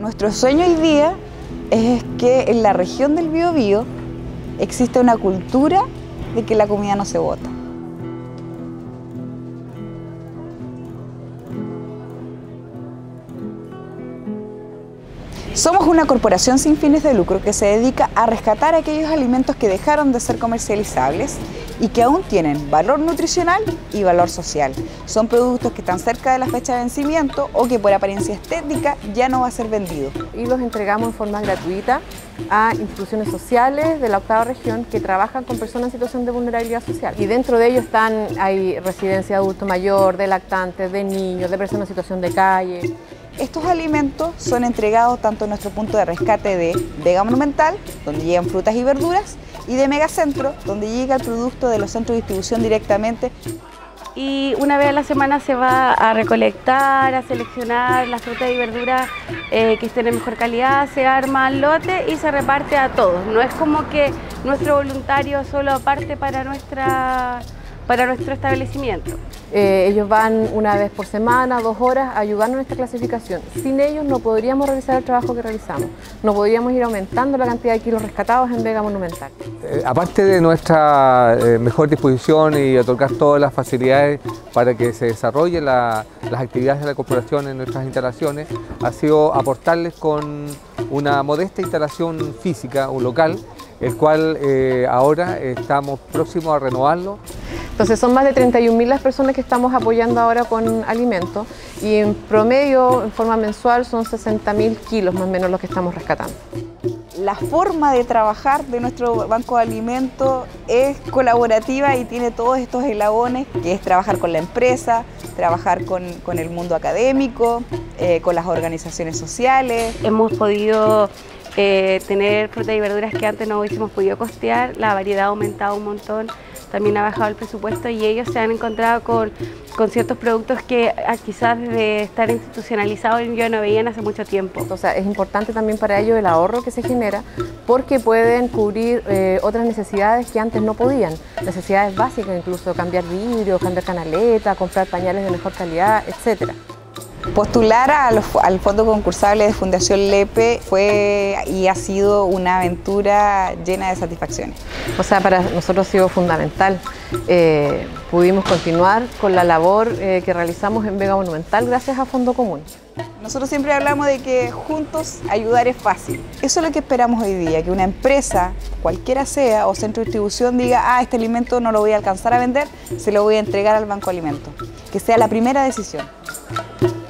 Nuestro sueño hoy día es que en la región del Biobío existe una cultura de que la comida no se bota. Somos una corporación sin fines de lucro que se dedica a rescatar aquellos alimentos que dejaron de ser comercializables y que aún tienen valor nutricional y valor social. Son productos que están cerca de la fecha de vencimiento o que por apariencia estética ya no va a ser vendido. Y los entregamos en forma gratuita a instituciones sociales de la 8ª región que trabajan con personas en situación de vulnerabilidad social. Y dentro de ellos hay residencia de adulto mayor, de lactantes, de niños, de personas en situación de calle. Estos alimentos son entregados tanto en nuestro punto de rescate de Vega Monumental, donde llegan frutas y verduras, y de Megacentro, donde llega el producto de los centros de distribución directamente. Y una vez a la semana se va a recolectar, a seleccionar las frutas y verduras que estén en mejor calidad, se arma el lote y se reparte a todos. No es como que nuestro voluntario solo aparte para nuestro establecimiento. Ellos van una vez por semana, 2 horas, a ayudarnos en esta clasificación. Sin ellos no podríamos realizar el trabajo que realizamos. No podríamos ir aumentando la cantidad de kilos rescatados en Vega Monumental. Aparte de nuestra mejor disposición y otorgar todas las facilidades para que se desarrollen las actividades de la corporación en nuestras instalaciones, ha sido aportarles con una modesta instalación física, un local, el cual ahora estamos próximos a renovarlo. Entonces son más de 31.000 las personas que estamos apoyando ahora con alimentos y en promedio, en forma mensual, son 60.000 kilos más o menos los que estamos rescatando. La forma de trabajar de nuestro banco de alimentos es colaborativa y tiene todos estos eslabones, que es trabajar con la empresa, trabajar con el mundo académico, con las organizaciones sociales. Hemos podido tener frutas y verduras que antes no hubiésemos podido costear, la variedad ha aumentado un montón, también ha bajado el presupuesto y ellos se han encontrado con ciertos productos que quizás de estar institucionalizados ya no veían hace mucho tiempo. O sea, es importante también para ellos el ahorro que se genera porque pueden cubrir otras necesidades que antes no podían, necesidades básicas, incluso cambiar vidrio, cambiar canaleta, comprar pañales de mejor calidad, etc. Postular al fondo concursable de Fundación Lepe fue y ha sido una aventura llena de satisfacciones. O sea, para nosotros ha sido fundamental. Pudimos continuar con la labor que realizamos en Vega Monumental gracias a Fondo Común. Nosotros siempre hablamos de que juntos ayudar es fácil. Eso es lo que esperamos hoy día, que una empresa, cualquiera sea, o centro de distribución diga, este alimento no lo voy a alcanzar a vender, se lo voy a entregar al Banco de Alimentos. Que sea la primera decisión.